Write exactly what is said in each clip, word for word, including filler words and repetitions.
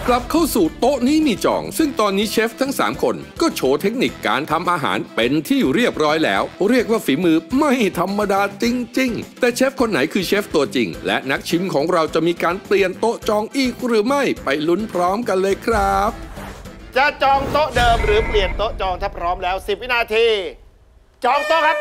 กลับเข้าสู่โต๊ะนี้มีจองซึ่งตอนนี้เชฟทั้งสามคนก็โชว์เทคนิคการทำอาหารเป็นที่เรียบร้อยแล้วเรียกว่าฝีมือไม่ธรรมดาจริงๆแต่เชฟคนไหนคือเชฟตัวจริงและนักชิมของเราจะมีการเปลี่ยนโต๊ะจองอีกหรือไม่ไปลุ้นพร้อมกันเลยครับจะจองโต๊ะเดิมหรือเปลี่ยนโต๊ะจองถ้าพร้อมแล้วสิบวินาทีจองโต๊ะครับ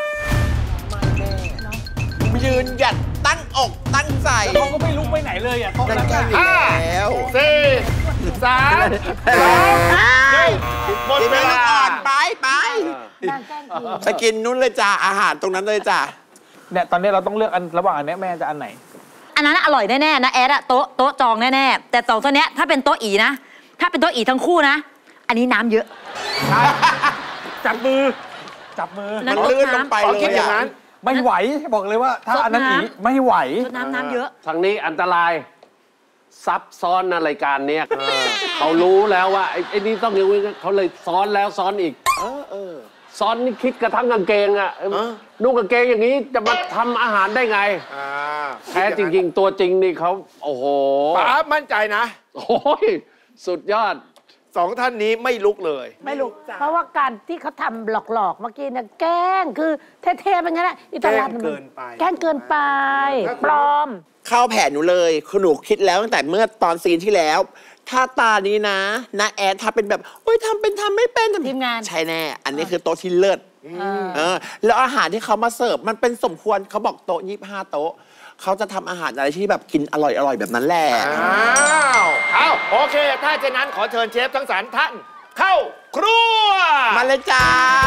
ยืนหยัดตั้งอกตั้งใจเขาก็ไม่ลุกไปไหนเลยอ่ะโต๊ะนั้นห้าสี่สามสองหนึ่งหมดเวลาไปไปไปกินนู้นเลยจ้าอาหารตรงนั้นเลยจ้าเนี่ยตอนนี้เราต้องเลือกอันระหว่างอันนี้แม่จะอันไหนอันนั้นอร่อยแน่ๆนะแอดอะโต๊ะโต๊ะจองแน่ๆแต่สองตัวเนี้ยถ้าเป็นโต๊ะอีนะถ้าเป็นโต๊ะอีทั้งคู่นะอันนี้น้ำเยอะจับมือจับมือมันลื่นลงไปเลยอย่างนั้นไม่ไหวบอกเลยว่าถ้าอันนั้นอีไม่ไหวน้ำน้ำเยอะทางนี้อันตรายซับซ้อนในรายการเนี้ยเขารู้แล้วว่าไอ้นี่ต้องอย่างนี้เขาเลยซ้อนแล้วซ้อนอีกเออเออซ้อนนี่คิดกระทั่งกางเกงอ่ะนุ่งกางเกงอย่างนี้จะมาทำอาหารได้ไงแท้จริงๆตัวจริงนี่เขาโอ้โหป๋ามั่นใจนะโอ้ยสุดยอดสองท่านนี้ไม่ลุกเลยไม่ลุกเพราะว่าการที่เขาทำหลอกๆเมื่อกี้เนี่ยแกล้งคือเท่ๆเป็นงั้นแหละอิตาลีมันเกินไปแกล้งเกินไปปลอมเข้าแผนหนูเลยคุณหนูคิดแล้วตั้งแต่เมื่อตอนซีนที่แล้วถ้าตานี้นะนะแอดถ้าเป็นแบบโอ๊ยทำเป็นทำไม่เป็นทีมงานใช่แน่อันนี้คือโต๊ะที่เลิศเออแล้วอาหารที่เขามาเสิร์ฟมันเป็นสมควรเขาบอกโต๊ะยี่สิบห้าโต๊ะเขาจะทำอาหารอะไรที่แบบกินอร่อยๆแบบนั้นแหละอ้าวเอาโอเคถ้าเช่นนั้นขอเชิญเชฟทั้งสามท่านเข้าครัวมาเลยจ้า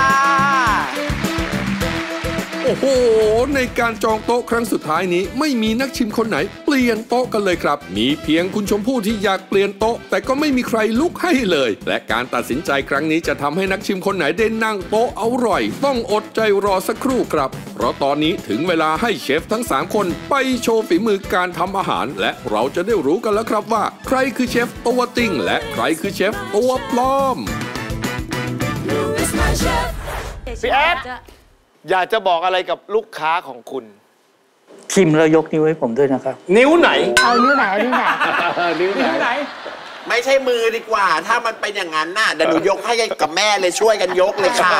โอ้โหในการจองโต๊ะครั้งสุดท้ายนี้ไม่มีนักชิมคนไหนเปลี่ยนโต๊ะกันเลยครับมีเพียงคุณชมพู่ที่อยากเปลี่ยนโต๊ะแต่ก็ไม่มีใครลุกให้เลยและการตัดสินใจครั้งนี้จะทำให้นักชิมคนไหนได้นั่งโต๊ะอร่อยต้องอดใจรอสักครู่ครับเพราะตอนนี้ถึงเวลาให้เชฟทั้งสามคนไปโชว์ฝีมือการทำอาหารและเราจะได้รู้กันแล้วครับว่าใครคือเชฟตัวจริงและใครคือเชฟตัวปลอมพี่แอดอยากจะบอกอะไรกับลูกค้าของคุณชิมแล้วยกนิ้วให้ผมด้วยนะครับนิ้วไหนเอานิ้วไหนนิ้วไหนนิ้วไหนไม่ใช่มือดีกว่าถ้ามันเป็นอย่างนั้นน่ะเดี๋ยวหนูยกให้กับแม่เลยช่วยกันยกเลยค่ะ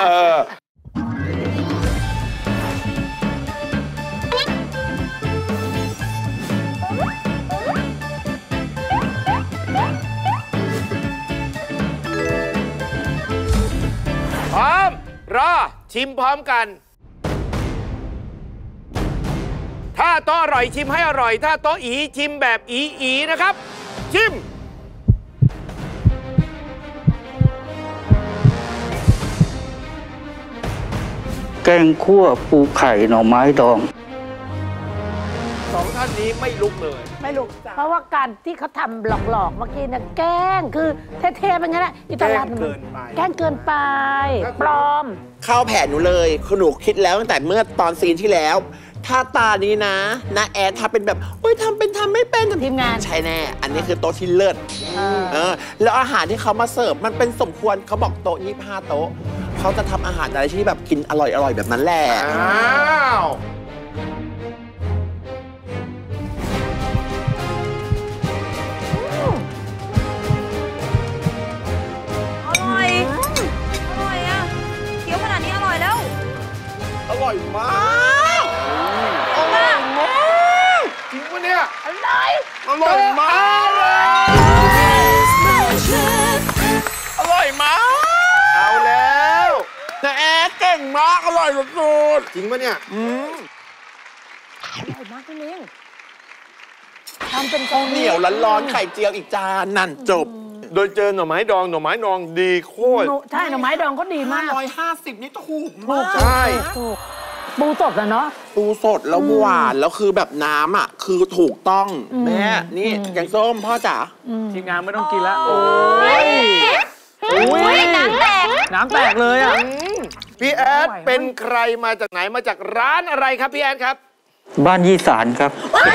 พร้อมรอชิมพร้อมกันถ้าโต๊ะอร่อยชิมให้อร่อยถ้าโต๊ะอีชิมแบบอีอีนะครับชิมแกงคั่วปูไข่หน่อไม้ดองสองท่านนี้ไม่ลุกเลยไม่ลุกเพราะว่าการที่เขาทำหลอกๆเมื่อกี้เนี่ยแกล้งคือเท่ๆเป็นงั้นแหละอิตาลีมันแกล้งเกินไปปลอมเข้าแผนหนูเลยคุณหนูคิดแล้วตั้งแต่เมื่อตอนซีนที่แล้วถ้าตานี้นะนะแอดถ้าเป็นแบบโอ๊ยทำเป็นทำไม่เป็นทีมงานใช่แน่อันนี้คือโต๊ะที่เลิศเออแล้วอาหารที่เขามาเสิร์ฟมันเป็นสมควรเขาบอกโต๊ะยี่สิบห้าโต๊ะเขาจะทำอาหารอะไรที่แบบกินอร่อยๆแบบนั้นแหละอ้าวอร่อยอร่อยอ่ะเคี้ยวขนาดนี้อร่อยแล้วอร่อยมากอร่อยมากจริงปะเนี่ยอร่อยอร่อยมากอร่อยมากเอาแล้วแต่แอดเก่งมากอร่อยสุดๆจริงปะเนี่ยอืมอร่อยมากพี่ลิงทำเป็นข้าวเหนียวร้อนๆไข่เจียวอีกจานนั่นจบโดยเจอหน่อไม้ดองหน่อไม้ดองดีโคตรใช่หน่อไม้ดองก็ดีมากร้อยห้าสิบนี่ถูกมากใช่ปูสดอะเนาะปูสดแล้วหวานแล้วคือแบบน้ำอ่ะคือถูกต้องแม่นี่แกงส้มพ่อจ๋าทีมงานไม่ต้องกินแล้วโอ้ยน้ำแตกน้ำแตกเลยอ่ะพี่แอดเป็นใครมาจากไหนมาจากร้านอะไรครับพี่แอดครับบ้านยี่สานครับ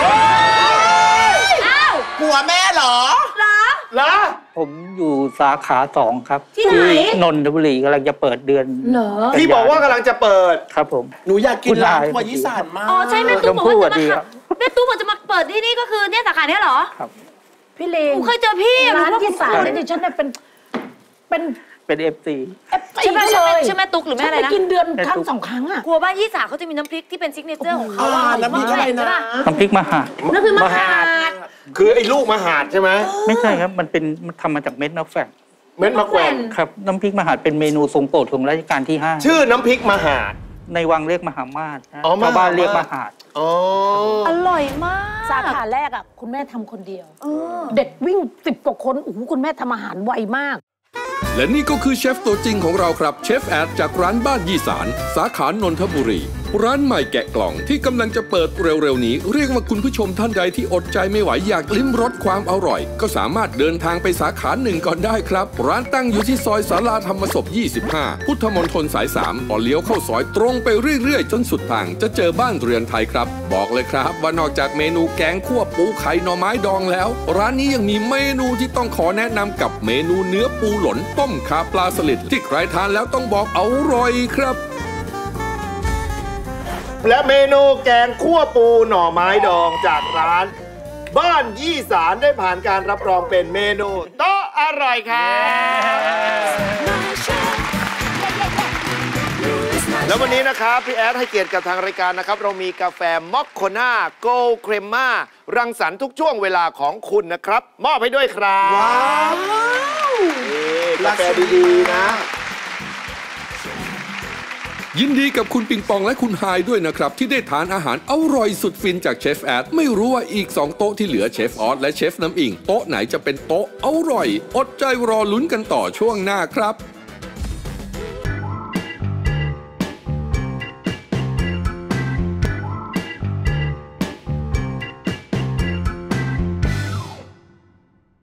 ผัวแม่เหรอเหรอเหรอผมอยู่สาขาสองครับที่ไหนนนทบุรีกำลังจะเปิดเดือนเหรอที่บอกว่ากำลังจะเปิดครับผมหนูอยากกินร้านครัวยี่สานมากอ๋อใช่แม่ตู้บอกว่าจะมาแม่ตู้บอกจะมาเปิดที่นี่ก็คือเนี่ยสาขาเนี้ยเหรอครับพี่เลงผมเคยเจอพี่ร้านรู้ว่าที่สามคุณนี่ดิฉันเนี่ยเป็นเป็นเป็นเอฟซีเอฟใช่ไหมเลใช่ไหมยใช่ไหมตุ๊กหรือแม่อะไรฉันนะไปกินเดือนแม่ครั้ตุ๊งกสองครั้งอ่ะครัวบ้านยี่สาเขาจะมีน้ำพริกที่เป็นซิกเนเจอร์ของเขาอ่าน้ำพริกอะไรนะใช่ปน้ำพริกมหาดนั่นคือมหาดคือไอ้ลูกมหาดใช่ไหมไม่ใช่ครับ มันเป็นมันทำมาจากเม็ดมะแฝกเม็ดมะแขวนครับ น้ำพริกมหาดเป็นเมนูทรงโปรดของรัชกาลที่ห้าชื่อน้ำพริกมหาดในวังเรียกมหามาศนะอ๋อมหามาศชาวบ้านเรียกมหาดอ๋ออร่อยมากสาขาแรกอ่ะคุณแม่ทำคนเดียวเออเด็กวิ่งสิบกว่าคนโอ้โหคุณแม่ทำอาหารไวมากและนี่ก็คือเชฟตัวจริงของเราครับเชฟแอดจากร้านบ้านยี่สารสาขานนทบุรีร้านใหม่แกะกล่องที่กำลังจะเปิดเร็วๆนี้เรียกว่าคุณผู้ชมท่านใดที่อดใจไม่ไหวอยากลิ้มรสความอร่อยก็สามารถเดินทางไปสาขาหนึ่งก่อนได้ครับร้านตั้งอยู่ที่ซอยสาราธรรมศพยี่สิบห้าพุทธมณฑลสายสามพอเลี้ยวเข้าซอยตรงไปเรื่อยๆจนสุดทางจะเจอบ้านเรือนไทยครับบอกเลยครับว่านอกจากเมนูแกงคั่วปูไข่หน่อไม้ดองแล้วร้านนี้ยังมีเมนูที่ต้องขอแนะนำกับเมนูเนื้อปูหลนต้มขาปลาสลิดที่ใครทานแล้วต้องบอกอร่อยครับและเมนูแกงคั่วปูหน่อไม้ดองจากร้าน บ้านยี่สารได้ผ่านการรับรองเป็นเมนูโต๊ะอร่อยครับแล้ววันนี้นะครับพี่แอดให้เกียรติกับทางรายการนะครับเรามีกาแฟมอคโคน่าโกลด์เครมม่ารังสรรค์ทุกช่วงเวลาของคุณนะครับมอบให้ด้วยครับว้าวกาแฟดีๆนะยินดีกับคุณปิงปองและคุณไฮายด้วยนะครับที่ได้ทานอาหารอร่อยสุดฟินจากเชฟแอดไม่รู้ว่าอีกสองโต๊ะที่เหลือเชฟออสและเชฟน้ำอิงโต๊ะไหนจะเป็นโต๊ะอร่อยอดใจรอลุ้นกันต่อช่วงหน้าครับ